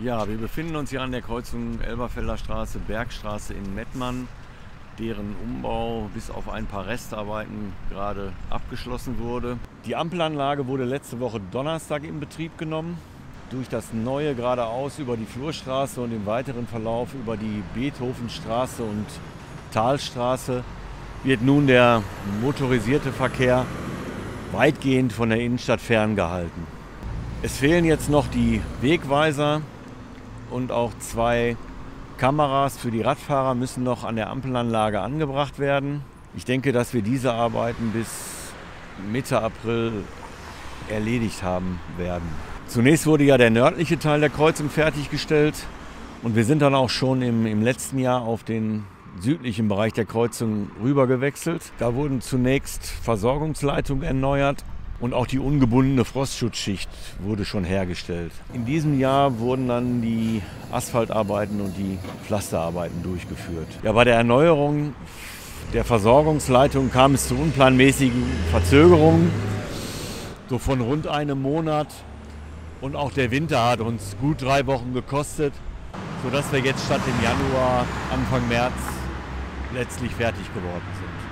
Ja, wir befinden uns hier an der Kreuzung Elberfelder Straße, Bergstraße in Mettmann, deren Umbau bis auf ein paar Restarbeiten gerade abgeschlossen wurde. Die Ampelanlage wurde letzte Woche Donnerstag in Betrieb genommen. Durch das neue geradeaus über die Flurstraße und im weiteren Verlauf über die Beethovenstraße und Talstraße wird nun der motorisierte Verkehr weitgehend von der Innenstadt ferngehalten. Es fehlen jetzt noch die Wegweiser und auch 2 Kameras für die Radfahrer müssen noch an der Ampelanlage angebracht werden. Ich denke, dass wir diese Arbeiten bis Mitte April erledigt haben werden. Zunächst wurde ja der nördliche Teil der Kreuzung fertiggestellt und wir sind dann auch schon im letzten Jahr auf den südlichen Bereich der Kreuzung rüber gewechselt. Da wurden zunächst Versorgungsleitungen erneuert und auch die ungebundene Frostschutzschicht wurde schon hergestellt. In diesem Jahr wurden dann die Asphaltarbeiten und die Pflasterarbeiten durchgeführt. Ja, bei der Erneuerung der Versorgungsleitung kam es zu unplanmäßigen Verzögerungen, so von rund einem Monat. Und auch der Winter hat uns gut 3 Wochen gekostet, sodass wir jetzt statt im Januar, Anfang März letztlich fertig geworden sind.